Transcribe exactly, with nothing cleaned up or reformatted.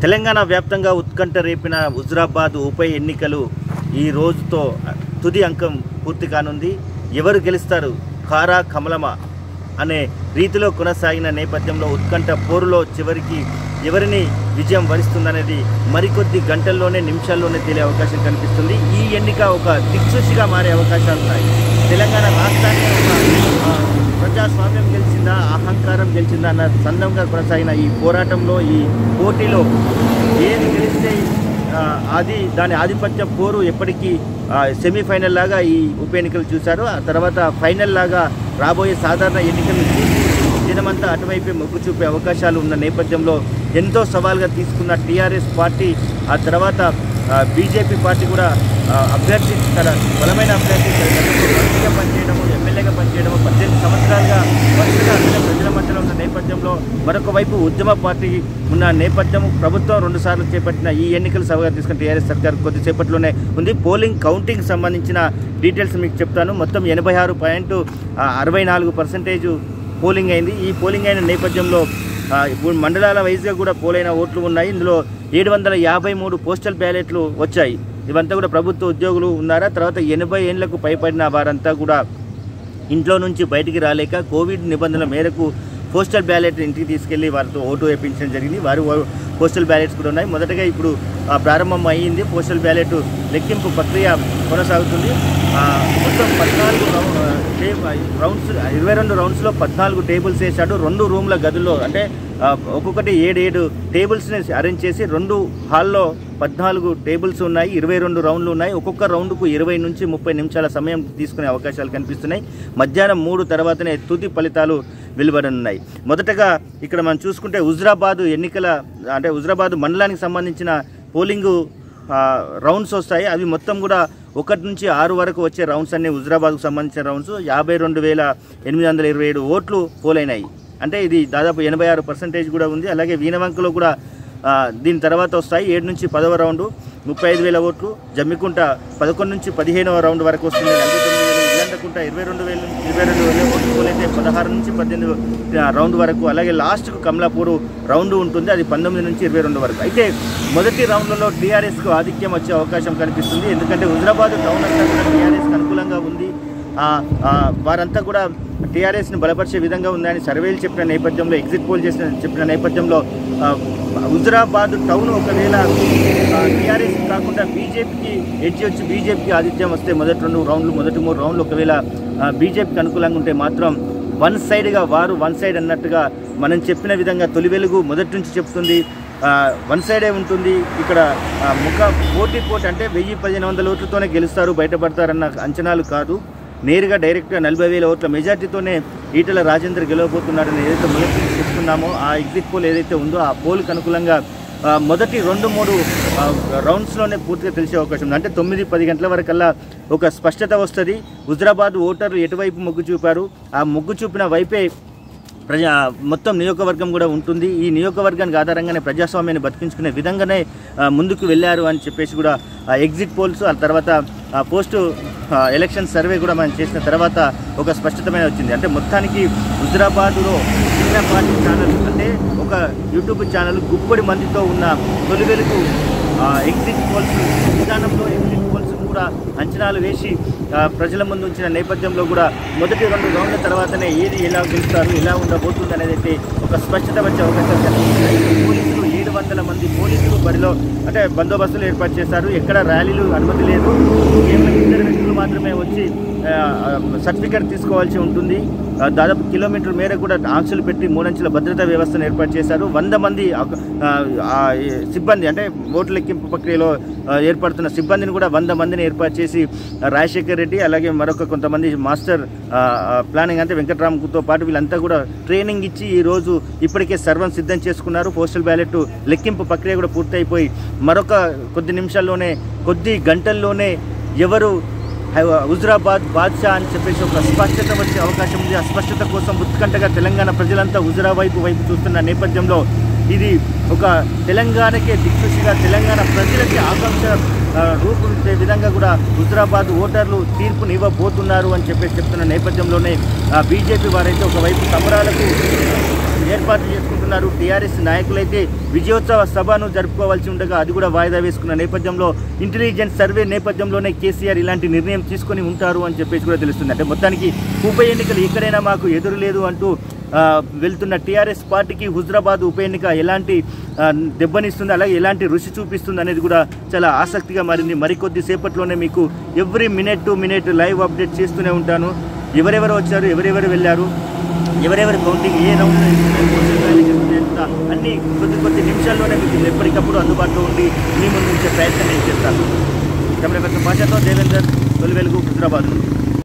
తెలంగాణ వ్యాప్తంగా ఉత్కంఠ రేపిన హుజురాబాద్ ఉప ఎన్నికలు ఈ రోజుతో తుది అంకం పూర్తి కానుంది. ఎవరు గెలుస్తారు, కారా కమలమా అనే రీతిలో కొనసాగిన నేపథ్యంలో ఉత్కంఠ పోరులో చివరికి ఎవరిని విజయం వరిస్తుందనేది మరికొద్ది గంటల్లోనే నిమిషాల్లోనే తేలే అవకాశం కనిపిస్తుంది. ఈ ఎన్నిక ఒక దిక్సూచిగా మారే అవకాశాలు ఉన్నాయి. తెలంగాణ రాష్ట్రానికి ఒక ప్రజాస్వామ్యం గెలిచిందా, అహంకారం గెలిచిందా అన్న సందర్భంగా కొనసాగిన ఈ పోరాటంలో, ఈ పోటీలో ఏది గెలిస్తే అది దాని ఆధిపత్య పోరు ఎప్పటికీ సెమీఫైనల్ లాగా ఈ ఉప ఎన్నికలు చూశారు. ఆ తర్వాత ఫైనల్ లాగా రాబోయే సాధారణ ఎన్నికలను చూసి జనమంతా అటువైపే మొగ్గు చూపే అవకాశాలు ఉన్న నేపథ్యంలో ఎంతో సవాల్గా తీసుకున్న టీఆర్ఎస్ పార్టీ, ఆ తర్వాత బీజేపీ పార్టీ కూడా అభ్యర్థి తన బలమైన అభ్యర్థి మంత్రిగా పనిచేయడము, ఎమ్మెల్యేగా పనిచేయడము, పద్దెనిమిది సంవత్సరాలుగా వరుసగా ప్రజల మధ్యలో ఉన్న నేపథ్యంలో మరొక వైపు ఉద్యమ పార్టీ ఉన్న నేపథ్యం, ప్రభుత్వం రెండుసార్లు చేపట్టిన ఈ ఎన్నికలు సభగా తీసుకున్న టీఆర్ఎస్ సర్కార్ కొద్దిసేపట్లోనే ఉంది. పోలింగ్ కౌంటింగ్ సంబంధించిన డీటెయిల్స్ మీకు చెప్తాను. మొత్తం ఎనభై ఆరు పాయింట్ అరవై నాలుగు పర్సెంటేజ్ పోలింగ్ అయింది. ఈ పోలింగ్ అయిన నేపథ్యంలో ఇప్పుడు మండలాల వైజ్గా కూడా పోలైన ఓట్లు ఉన్నాయి. ఇందులో ఏడు వందల యాభై మూడు పోస్టల్ బ్యాలెట్లు వచ్చాయి. ఇవంతా కూడా ప్రభుత్వ ఉద్యోగులు ఉన్నారా. తర్వాత ఎనభై ఏళ్లకు పైపడిన వారంతా కూడా ఇంట్లో నుంచి బయటికి రాలేక కోవిడ్ నిబంధనల మేరకు పోస్టల్ బ్యాలెట్ ఇంటికి తీసుకెళ్లి వారితో ఓటు వేయించడం జరిగింది. వారు పోస్టల్ బ్యాలెట్స్ కూడా ఉన్నాయి. మొదటగా ఇప్పుడు ప్రారంభం అయ్యింది. పోస్టల్ బ్యాలెట్ లెక్కింపు ప్రక్రియ కొనసాగుతుంది. మొత్తం పద్నాలుగు రౌండ్స్ ఇరవై రెండు రౌండ్స్లో పద్నాలుగు టేబుల్స్ వేశాడు. రెండు రూమ్ల గదుల్లో, అంటే ఒక్కొక్కటి ఏడు ఏడు టేబుల్స్ని అరేంజ్ చేసి రెండు హాల్లో పద్నాలుగు టేబుల్స్ ఉన్నాయి. ఇరవై రెండు రౌండ్లు ఉన్నాయి. ఒక్కొక్క రౌండ్కు ఇరవై నుంచి ముప్పై నిమిషాల సమయం తీసుకునే అవకాశాలు కనిపిస్తున్నాయి. మధ్యాహ్నం మూడు తర్వాతనే తుది ఫలితాలు వెలువడనున్నాయి. మొదటగా ఇక్కడ మనం చూసుకుంటే హుజురాబాద్ ఎన్నికల అంటే హుజురాబాద్ మండలానికి సంబంధించిన పోలింగు రౌండ్స్ వస్తాయి. అవి మొత్తం కూడా ఒకటి నుంచి ఆరు వరకు వచ్చే రౌండ్స్ అన్ని హుజురాబాద్కు సంబంధించిన రౌండ్స్. యాభై రెండు వేల ఎనిమిది వందల ఇరవై ఏడు ఓట్లు పోలైనాయి. అంటే ఇది దాదాపు ఎనభై ఆరు పర్సెంటేజ్ కూడా ఉంది. అలాగే వీణవంకలో కూడా దీని తర్వాత వస్తాయి. ఏడు నుంచి పదవ రౌండు ముప్పై ఐదు వేల ఓట్లు, జమ్మికుంట పదకొండు నుంచి పదిహేనవ రౌండ్ వరకు వస్తుంది. నలభై తొమ్మిది వేలు, ఇల్లంతకుంట ఇరవై రెండు వేల ఇరవై రెండు వేల ఓట్లు పోలైతే పదహారు నుంచి పద్దెనిమిది రౌండ్ వరకు. అలాగే లాస్ట్కు కమలాపూర్ రౌండ్ ఉంటుంది, అది పంతొమ్మిది నుంచి ఇరవై రెండు వరకు. అయితే మొదటి రౌండ్లలో టీఆర్ఎస్కు ఆధిక్యం వచ్చే అవకాశం కనిపిస్తుంది. ఎందుకంటే హుజురాబాద్ టౌన్ అంతా కూడా టీఆర్ఎస్కి అనుకూలంగా ఉంది. వారంతా కూడా టీఆర్ఎస్ని బలపరిచే విధంగా ఉందని సర్వేలు చెప్పిన నేపథ్యంలో, ఎగ్జిట్ పోల్ చేసిన చెప్పిన నేపథ్యంలో హుజురాబాద్ టౌన్ ఒకవేళ టీఆర్ఎస్ కాకుండా బీజేపీకి ఎడ్జి వచ్చి బీజేపీకి ఆధిత్యం వస్తే మొదటి రెండు రౌండ్లు మొదటి మూడు రౌండ్లు ఒకవేళ బీజేపీకి అనుకూలంగా ఉంటే మాత్రం వన్ సైడ్గా వారు వన్ సైడ్ అన్నట్టుగా మనం చెప్పిన విధంగా తొలి వెలుగు మొదటి నుంచి చెప్తుంది. వన్ సైడే ఉంటుంది. ఇక్కడ ముఖ పోటీ పోటీ అంటే వెయ్యి పదిహేను వందల ఓట్లతోనే గెలుస్తారు, బయటపడతారన్న అంచనాలు కాదు. నేరుగా డైరెక్ట్గా నలభై వేల ఓట్ల మెజార్టీతోనే ఈటెల రాజేందర్ గెలవబోతున్నాడని ఏదైతే మొదటి నుంచి చెప్తున్నామో ఆ ఎగ్జిట్ పోల్ ఏదైతే ఉందో ఆ పోల్కి అనుకూలంగా మొదటి రెండు మూడు రౌండ్స్లోనే పూర్తిగా తెలిసే అవకాశం ఉంది. అంటే తొమ్మిది పది గంటల వరకల్లా ఒక స్పష్టత వస్తుంది. హుజురాబాద్ ఓటర్లు ఎటువైపు మొగ్గు చూపారు, ఆ మొగ్గు చూపిన వైపే ప్రజా మొత్తం నియోజకవర్గం కూడా ఉంటుంది. ఈ నియోజకవర్గానికి ఆధారంగానే ప్రజాస్వామ్యాన్ని బతికించుకునే విధంగానే ముందుకు వెళ్ళారు అని చెప్పేసి కూడా ఎగ్జిట్ పోల్స్, ఆ తర్వాత పోస్ట్ ఎలక్షన్ సర్వే కూడా మనం చేసిన తర్వాత ఒక స్పష్టతమైన వచ్చింది. అంటే మొత్తానికి హుజురాబాద్లో చిన్న పార్టీ ఛానల్, అంటే ఒక యూట్యూబ్ ఛానల్ గుప్పడి మందితో ఉన్న తొలి వెలుగు ఎగ్జిట్ పోల్స్ విధానంలో ఎగ్జిట్ పోల్స్ కూడా అంచనాలు వేసి ప్రజల ముందు ఉంచిన నేపథ్యంలో కూడా మొదటి రెండు రౌండ్ల తర్వాతనే ఏది ఎలా గెలుస్తారు, ఎలా ఉండబోతుంది అనేది అయితే ఒక స్పష్టత వచ్చే అవకాశం కనిపిస్తున్నాయి. పోలీసులు ఏడు వందల మంది పోలీసులు బరిలో అంటే బందోబస్తులు ఏర్పాటు చేశారు. ఎక్కడ ర్యాలీలు అనుమతి లేదు. కేవలం ఇద్దరు వ్యక్తులు మాత్రమే వచ్చి సర్టిఫికేట్ తీసుకోవాల్సి ఉంటుంది. దాదాపు కిలోమీటర్ మేర కూడా ఆంక్షలు పెట్టి మూడంచెల భద్రతా వ్యవస్థను ఏర్పాటు చేశారు. వంద మంది సిబ్బంది అంటే ఓట్ల లెక్కింపు ప్రక్రియలో ఏర్పడుతున్న సిబ్బందిని కూడా వంద మందిని ఏర్పాటు చేసి రాజశేఖర్ రెడ్డి అలాగే మరొక కొంతమంది మాస్టర్ ప్లానింగ్ అంటే వెంకటరామ్తో పాటు వీళ్ళంతా కూడా ట్రైనింగ్ ఇచ్చి ఈరోజు ఇప్పటికే సర్వం సిద్ధం చేసుకున్నారు. పోస్టల్ బ్యాలెట్ లెక్కింపు ప్రక్రియ కూడా పూర్తయిపోయి మరొక కొద్ది నిమిషాల్లోనే కొద్ది గంటల్లోనే ఎవరు హుజురాబాద్ బాద్షా అని చెప్పేసి ఒక స్పష్టత వచ్చే అవకాశం ఉంది. ఆ స్పష్టత కోసం ఉత్కంఠగా తెలంగాణ ప్రజలంతా హుజురా వైపు వైపు చూస్తున్న నేపథ్యంలో ఇది ఒక తెలంగాణకే దిక్సూచిగా తెలంగాణ ప్రజలకి ఆకాంక్ష రూపొందే విధంగా కూడా హుజురాబాద్ ఓటర్లు తీర్పునివ్వబోతున్నారు అని చెప్పేసి చెప్తున్న నేపథ్యంలోనే బీజేపీ వారైతే ఒకవైపు సంబరాలకు ఏర్పాట్లు చేసుకుంటున్నారు. టీఆర్ఎస్ నాయకులైతే విజయోత్సవ సభను జరుపుకోవాల్సి ఉండగా అది కూడా వాయిదా వేసుకున్న నేపథ్యంలో ఇంటెలిజెన్స్ సర్వే నేపథ్యంలోనే కేసీఆర్ ఇలాంటి నిర్ణయం తీసుకొని ఉంటారు అని చెప్పేసి కూడా తెలుస్తుంది. అంటే మొత్తానికి ఉప ఎన్నికలు ఎక్కడైనా మాకు ఎదురు లేదు అంటూ వెళ్తున్న టీఆర్ఎస్ పార్టీకి హుజరాబాద్ ఉప ఎన్నిక ఎలాంటి దెబ్బనిస్తుంది, అలాగే ఎలాంటి రుచి చూపిస్తుంది అనేది కూడా చాలా ఆసక్తిగా మారింది. మరికొద్ది సేపట్లోనే మీకు every minute to minute live update చేస్తూనే ఉంటాను. ఎవరెవరు వచ్చారు, ఎవరెవరు వెళ్ళారు, ఎవరెవరి కౌంటింగ్ ఏ రౌండ్ అన్ని కొద్ది కొద్ది నిమిషాల్లోనే మీకు ఎప్పటికప్పుడు అందుబాటులో ఉండి మీ ముందు ఉంచే ప్రయత్నం నేను చేస్తాను. కెమెరా పర్సన్ భాషతో దేవేందర్, తొలి వెలుగు, హుజరాబాద్.